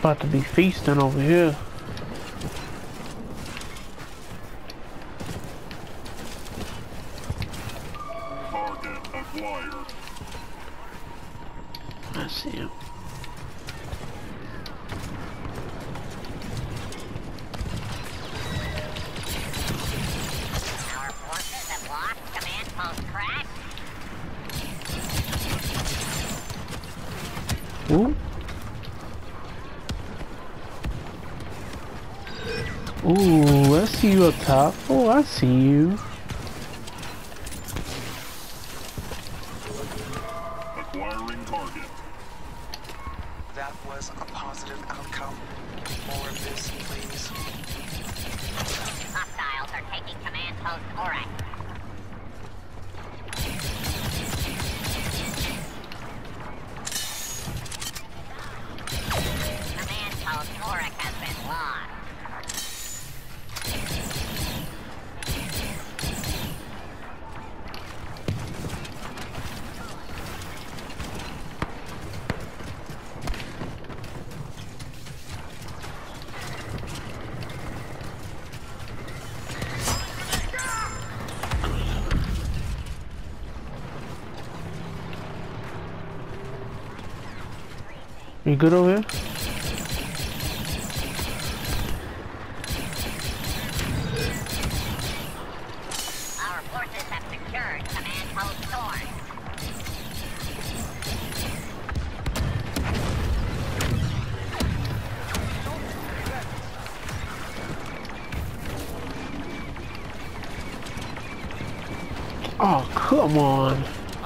About to be feasting over here. Target acquired. I see him. Our forces have lost command post crash. Ooh. Ooh, I see you up top. Oh, I see you. Acquiring target. That was a positive outcome. More of this, please. Hostiles are taking command post Orak. Command post Orak has been lost. You good over here? Our forces have secured command post Thorn. Oh, come on.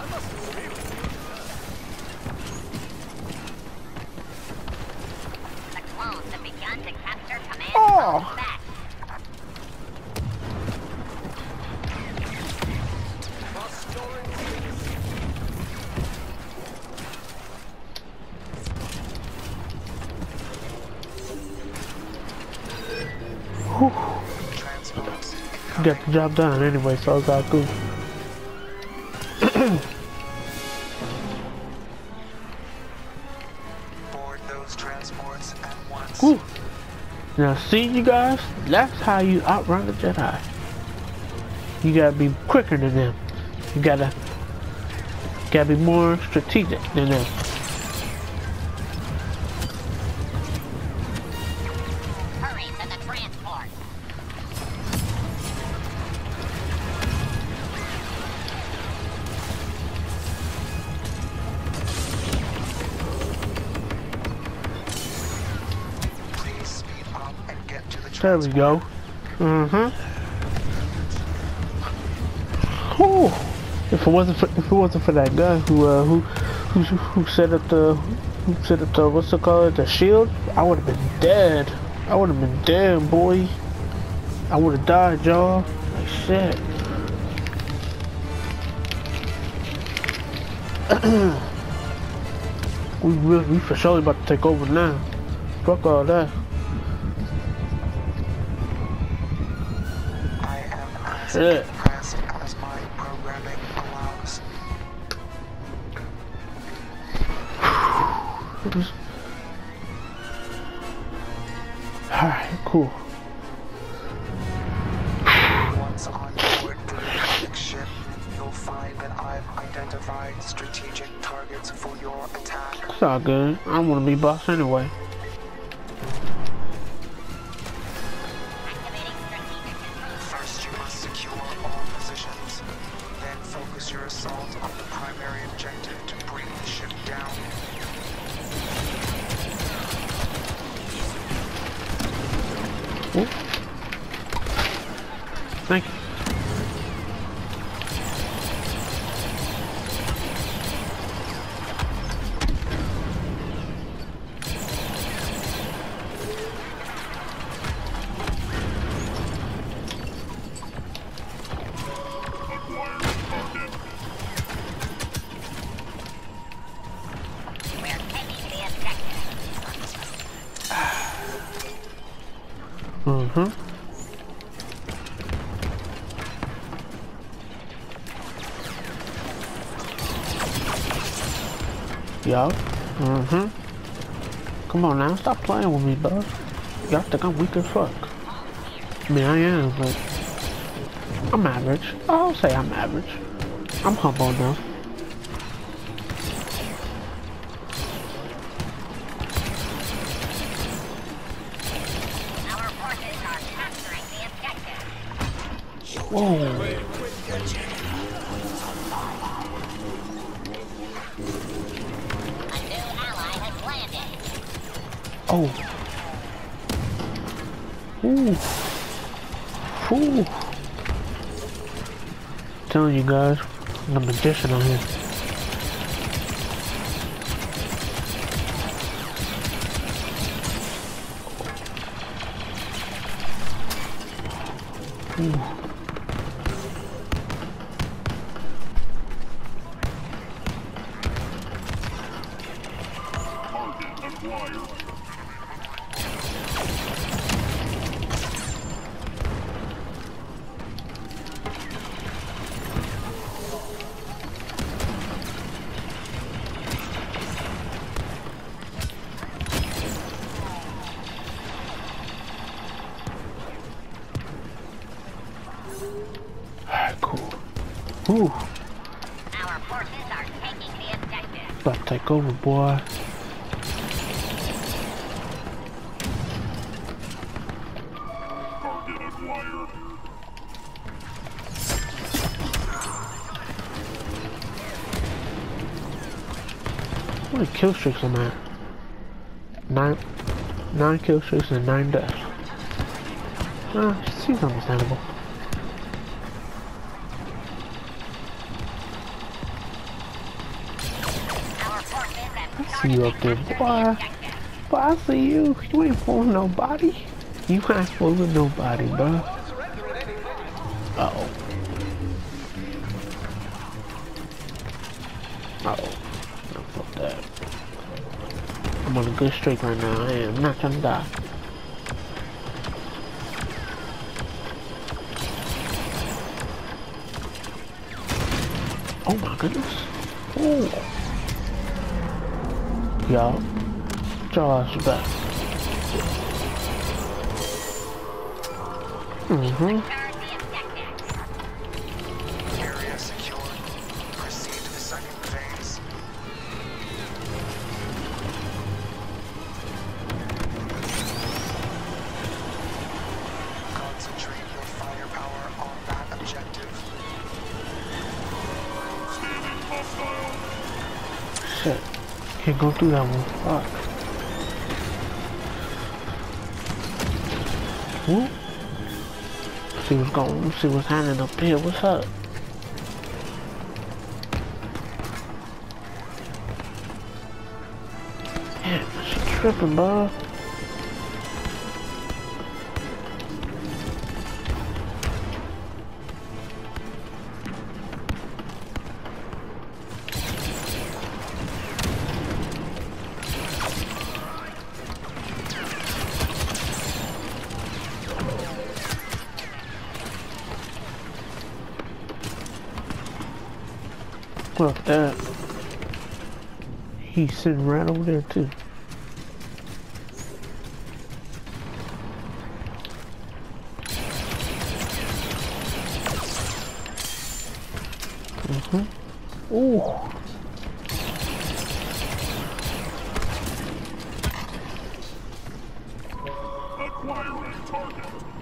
The clones have begun to capture command Oh. post back. Whew. Transports Got the job done anyway, so it's all good. board those transports at once. Whew. Now see you guys, that's how you outrun the Jedi. You gotta be quicker than them. You gotta be more strategic than them. Hurry to the transport. Please speed up and get to the There we transport. go. Mm-hmm. Whew. If it wasn't for that guy who set up the what's it called, the shield, I would have been dead. I would have been dead, boy. I would have died, y'all. Like shit. we for sure about to take over now. Fuck all that. I am as Shit. impressed as my programming allows. Alright, cool. Once on board the Republic ship, you'll find that I've identified strategic targets for your attack. It's all good. I don't want to be boss anyway. Activating strategic control. First, you must secure all positions. Then focus your assault on the primary objective to bring the ship down. Ooh. Thank you. We're taking the objective. Mm-hmm. Yup. Mm-hmm. Come on now, stop playing with me, bro. Y'all think I'm weak as fuck. I mean, I am, but I'm average. I'll say I'm average. I'm humble enough. Our forces are capturing the objective. Whoa. A new ally has landed. Oh. Ooh. Ooh. Telling you guys, I'm a magician on here. Ooh. Target acquired. Alright, cool. Ooh. Our forces are taking the objective. About to take over, boy. Target acquired. How many kill streaks am I at? 9 kill streaks and 9 deaths. Seems understandable. Our forces have I see you up there, boy. Boy, I see you. You ain't fooling nobody. You ain't fooling nobody, bro. Uh-oh. Uh-oh. No, fuck that. I'm on a good streak right now. I am not gonna die. Oh my goodness. Ooh. Y'all. Jaws back. Turn the objective. Area secured. Proceed to the second phase. Concentrate your firepower on that objective. Scanning hostile. Shit. Can't go through that one. Fuck. Whoop. See what's going, see what's happening up here. What's up? Damn, she tripping, bro. Look at that. He's sitting right over there too. Ooh. Acquiring target.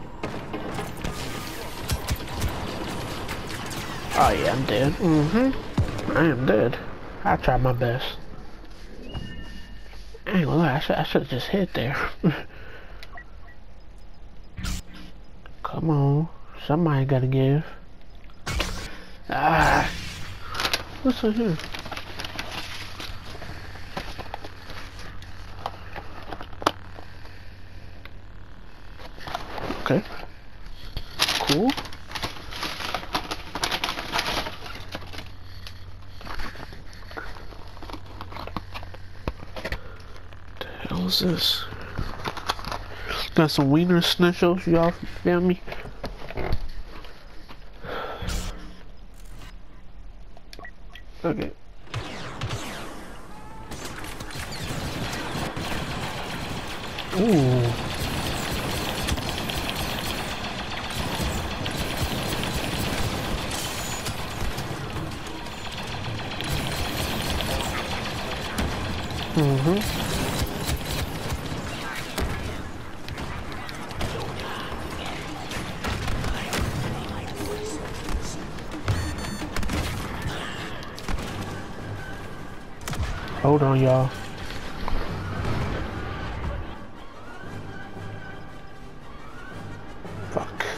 Oh yeah, I'm dead. I am dead. I tried my best. I ain't gonna lie, I should have just hit there. Come on. Somebody gotta give. Ah. What's in here? Okay. Cool. The hell is this? Got some wiener snitchels, y'all feel me? Okay. Ooh. Hold on, y'all. Fuck.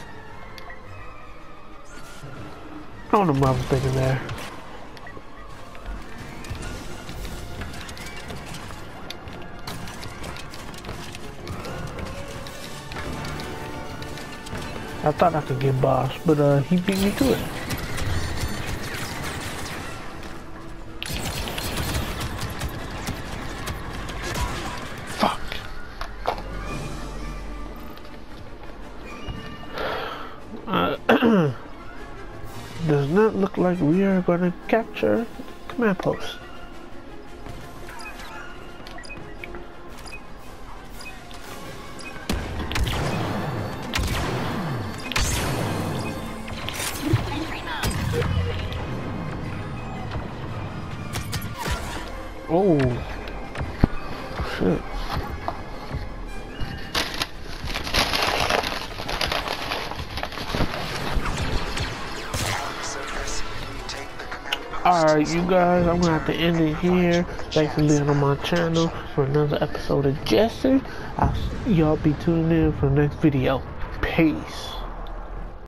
I don't know what I was thinking there. I thought I could get boss, but he beat me to it. Fuck. Does not look like we are gonna capture command post. Oh, shit. Alright, you guys, I'm gonna have to end it here. Thanks for being on my channel for another episode of Jester. Y'all be tuning in for the next video. Peace.